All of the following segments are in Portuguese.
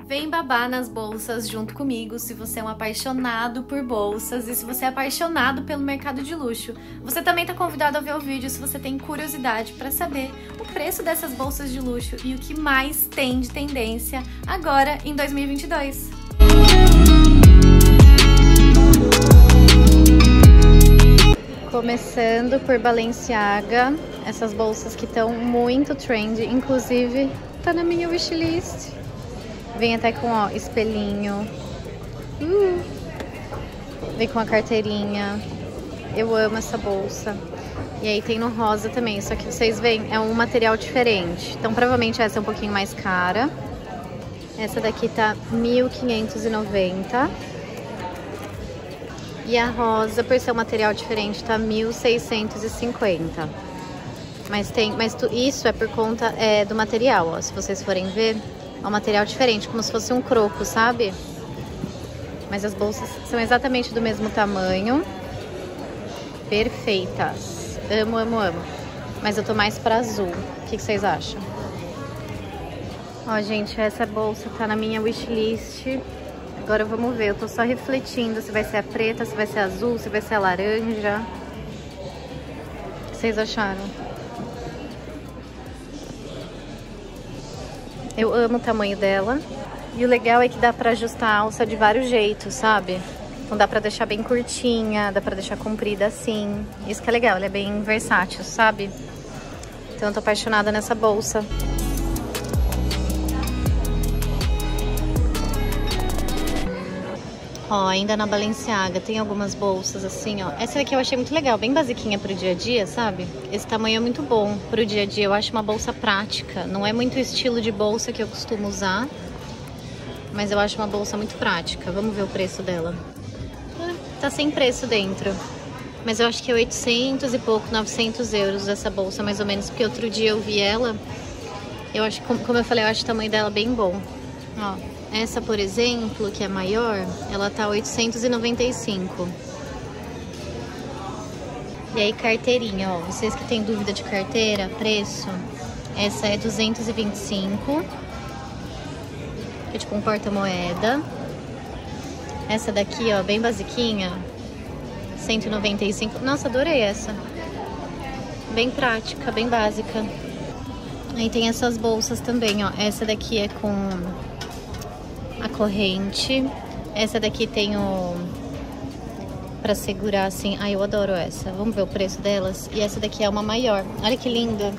Vem babar nas bolsas junto comigo se você é um apaixonado por bolsas e se você é apaixonado pelo mercado de luxo. Você também está convidado a ver o vídeo se você tem curiosidade para saber o preço dessas bolsas de luxo e o que mais tem de tendência agora em 2022. Começando por Balenciaga, essas bolsas que estão muito trendy, inclusive tá na minha wishlist. Vem até com, ó, espelhinho. Vem com a carteirinha. Eu amo essa bolsa. E aí tem no rosa também, só que vocês veem, é um material diferente. Então provavelmente essa é um pouquinho mais cara. Essa daqui tá 1.590. E a rosa, por ser um material diferente, tá 1.650. Mas isso é por conta do material, ó. Se vocês forem ver, é um material diferente, como se fosse um croco, sabe? Mas as bolsas são exatamente do mesmo tamanho. Perfeitas. Amo, amo, amo. Mas eu tô mais pra azul. O que vocês acham? Ó, gente, essa bolsa tá na minha wishlist. Agora vamos ver. Eu tô só refletindo se vai ser a preta, se vai ser a azul, se vai ser a laranja. O que vocês acharam? Eu amo o tamanho dela. E o legal é que dá pra ajustar a alça de vários jeitos, sabe? Então dá pra deixar bem curtinha, dá pra deixar comprida assim. Isso que é legal, ela é bem versátil, sabe? Então eu tô apaixonada nessa bolsa. Ó, ainda na Balenciaga tem algumas bolsas assim, ó. Essa daqui eu achei muito legal, bem basiquinha pro dia a dia, sabe? Esse tamanho é muito bom pro dia a dia. Eu acho uma bolsa prática. Não é muito o estilo de bolsa que eu costumo usar, mas eu acho uma bolsa muito prática. Vamos ver o preço dela. Tá sem preço dentro. Mas eu acho que é 800 e pouco, 900 euros essa bolsa, mais ou menos. Porque outro dia eu vi ela. Eu acho, como eu falei, eu acho o tamanho dela bem bom. Ó. Essa, por exemplo, que é maior, ela tá 895. E aí, carteirinha, ó. Vocês que têm dúvida de carteira, preço, essa é 225. É tipo um porta-moeda. Essa daqui, ó, bem basiquinha, 195. Nossa, adorei essa. Bem prática, bem básica. Aí tem essas bolsas também, ó. Essa daqui é com a corrente. Essa daqui tem o pra segurar assim. Ai, eu adoro essa. Vamos ver o preço delas. E essa daqui é uma maior. Olha que lindo.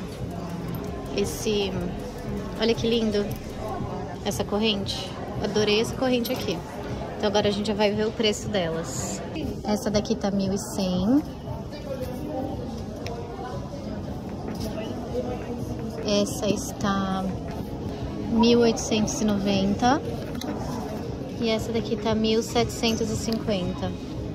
Olha que lindo essa corrente. Adorei essa corrente aqui. Então agora a gente já vai ver o preço delas. Essa daqui tá 1.100. Essa está 1.890. E essa daqui tá 1.750.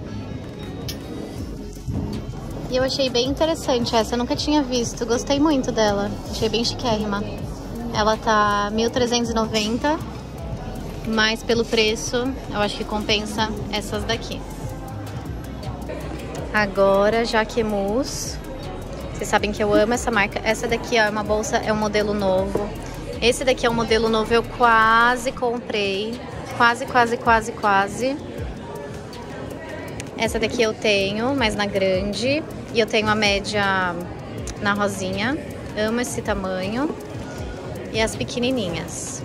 E eu achei bem interessante essa, eu nunca tinha visto, gostei muito dela. Achei bem chiquérrima. Ela tá 1.390, mas pelo preço eu acho que compensa essas daqui. Agora, Jacquemus. Vocês sabem que eu amo essa marca. Essa daqui ó, é uma bolsa, é um modelo novo. Esse daqui é um modelo novo, eu quase comprei. Quase. Essa daqui eu tenho, mas na grande. E eu tenho a média na rosinha. Amo esse tamanho. E as pequenininhas.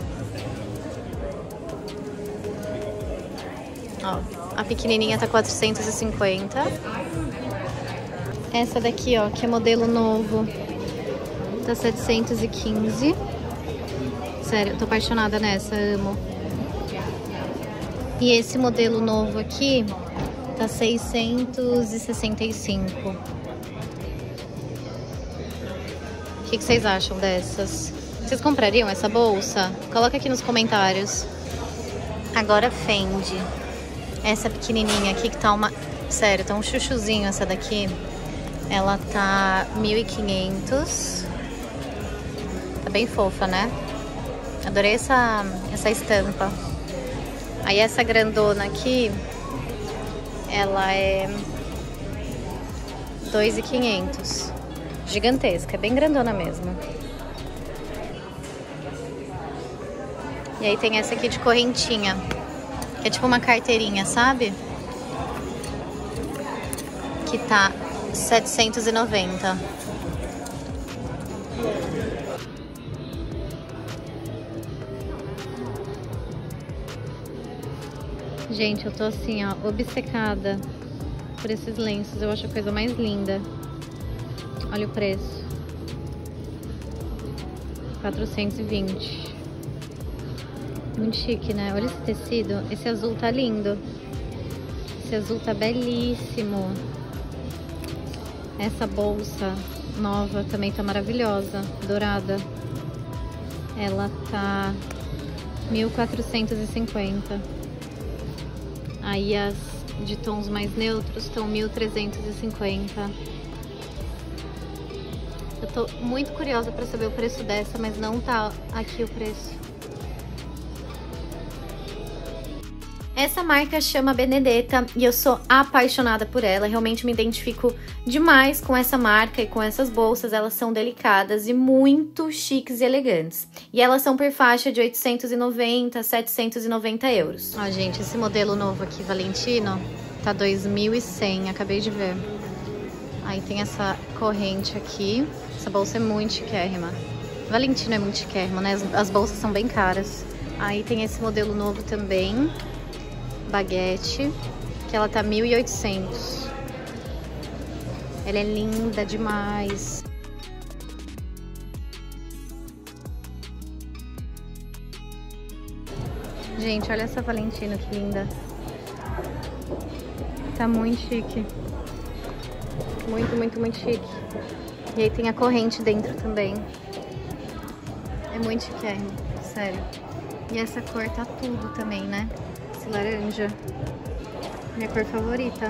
Ó, a pequenininha tá 450. Essa daqui, ó, que é modelo novo, tá 715. Sério, eu tô apaixonada nessa, amo. E esse modelo novo aqui tá 665. O que vocês acham dessas? Vocês comprariam essa bolsa? Coloca aqui nos comentários. Agora Fendi. Essa pequenininha aqui que tá uma... Sério, tá um chuchuzinho essa daqui. Ela tá 1.500. Tá bem fofa, né? Adorei essa estampa. Aí essa grandona aqui, ela é 2.500. Gigantesca, é bem grandona mesmo. E aí tem essa aqui de correntinha, que é tipo uma carteirinha, sabe? Que tá 790. Gente, eu tô assim, ó, obcecada por esses lenços. Eu acho a coisa mais linda. Olha o preço. 420. Muito chique, né? Olha esse tecido. Esse azul tá lindo. Esse azul tá belíssimo. Essa bolsa nova também tá maravilhosa. Dourada. Ela tá 1.450. Aí as de tons mais neutros estão 1.350. Eu tô muito curiosa pra saber o preço dessa, mas não tá aqui o preço. Essa marca chama Benedetta e eu sou apaixonada por ela. Realmente me identifico demais com essa marca e com essas bolsas. Elas são delicadas e muito chiques e elegantes. E elas são por faixa de 890 a 790 euros. Ó, gente, esse modelo novo aqui, Valentino, tá 2.100, acabei de ver. Aí tem essa corrente aqui. Essa bolsa é muito chiquérrima. Valentino é muito chiquérrima, né? As bolsas são bem caras. Aí tem esse modelo novo também, Baguette, que ela tá 1.800. Ela é linda demais. Gente, olha essa Valentino, que linda. Tá muito chique. Muito, muito, muito chique. E aí tem a corrente dentro também. É muito chiquérrimo, sério. E essa cor tá tudo também, né? Esse laranja. Minha cor favorita.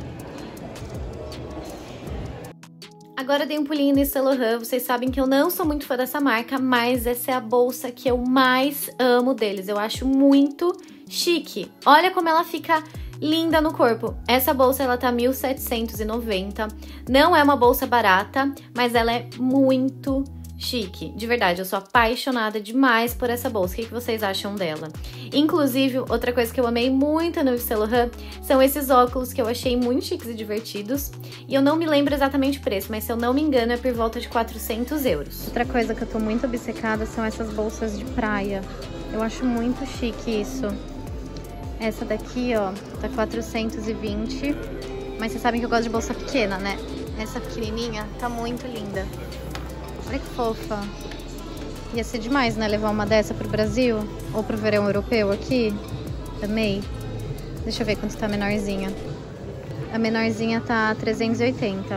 Agora eu dei um pulinho no Yves Saint Laurent. Vocês sabem que eu não sou muito fã dessa marca, mas essa é a bolsa que eu mais amo deles. Eu acho muito chique. Olha como ela fica linda no corpo. Essa bolsa, ela tá 1.790. Não é uma bolsa barata, mas ela é muito chique. De verdade, eu sou apaixonada demais por essa bolsa. O que vocês acham dela? Inclusive, outra coisa que eu amei muito no Yves Saint Laurent são esses óculos que eu achei muito chiques e divertidos. E eu não me lembro exatamente o preço, mas se eu não me engano é por volta de 400 euros. Outra coisa que eu tô muito obcecada são essas bolsas de praia. Eu acho muito chique isso. Essa daqui, ó, tá 420. Mas vocês sabem que eu gosto de bolsa pequena, né? Essa pequenininha tá muito linda. Olha que fofa. Ia ser demais, né? Levar uma dessa pro Brasil. Ou pro verão europeu aqui. Amei. Deixa eu ver quanto tá a menorzinha. A menorzinha tá 380.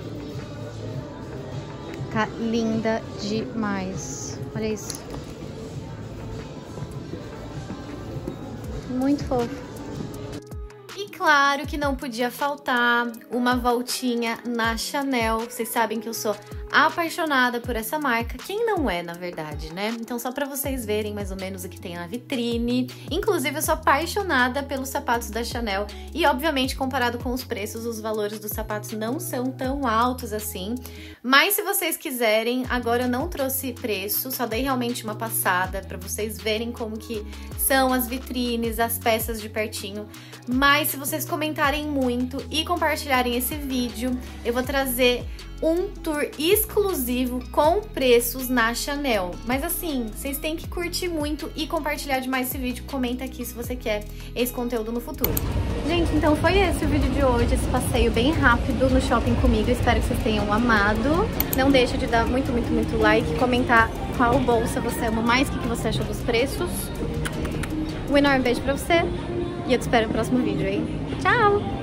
Tá linda demais. Olha isso. Muito fofo. E claro que não podia faltar uma voltinha na Chanel. Vocês sabem que eu sou apaixonada por essa marca. Quem não é, na verdade, né? Então, só pra vocês verem mais ou menos o que tem na vitrine. Inclusive, eu sou apaixonada pelos sapatos da Chanel. E, obviamente, comparado com os preços, os valores dos sapatos não são tão altos assim. Mas, se vocês quiserem, agora eu não trouxe preço. Só dei realmente uma passada pra vocês verem como que são as vitrines, as peças de pertinho. Mas, se vocês comentarem muito e compartilharem esse vídeo, eu vou trazer um tour exclusivo com preços na Chanel. Mas assim, vocês têm que curtir muito e compartilhar demais esse vídeo. Comenta aqui se você quer esse conteúdo no futuro. Gente, então foi esse o vídeo de hoje, esse passeio bem rápido no shopping comigo. Espero que vocês tenham amado. Não deixa de dar muito, muito, muito like, comentar qual bolsa você ama mais, o que você achou dos preços. Um enorme beijo pra você e eu te espero no próximo vídeo, hein? Tchau!